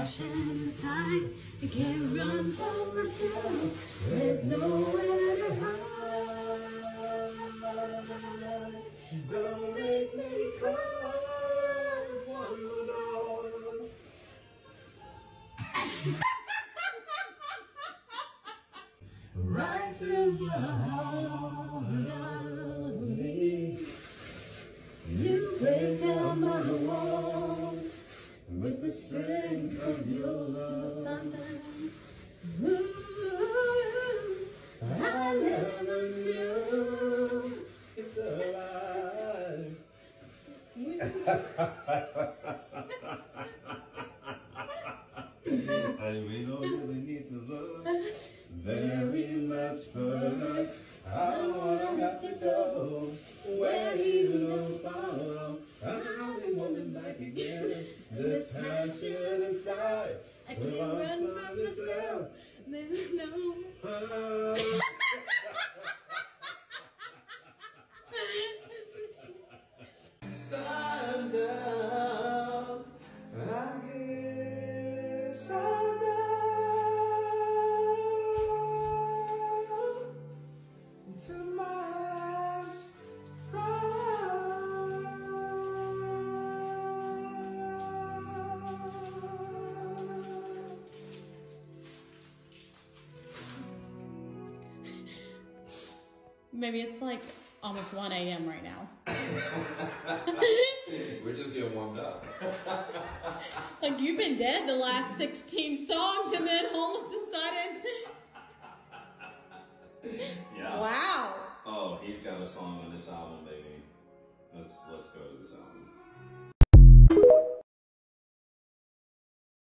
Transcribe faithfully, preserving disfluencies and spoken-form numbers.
passion inside. I can't run from myself. There's nowhere to hide. Don't make me cry one more. Right through the heart of me, you break down my wall with the strength of your love. Ooh, I never knew it's alive. And we don't really need to look very much further. I don't wanna have to go where you don't follow. I'll be holding back again. This passion inside. I can't run from myself. There's no. Stand up. I guess I'm down to my last cry. Maybe it's like almost one A M right now. We're just getting warmed up. Like you've been dead the last sixteen songs and then all of a sudden. Yeah. Wow. Oh, he's got a song on this album, baby. Let's let's go to this album.